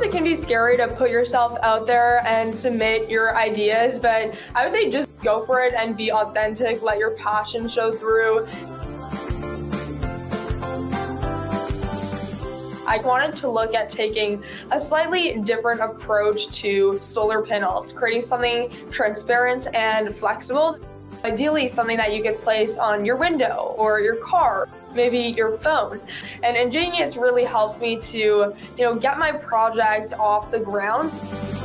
it can be scary to put yourself out there and submit your ideas, but I would say just go for it and be authentic, let your passion show through. I wanted to look at taking a slightly different approach to solar panels, creating something transparent and flexible. Ideally, something that you could place on your window or your car, maybe your phone. And Ingenious really helped me to, get my project off the ground.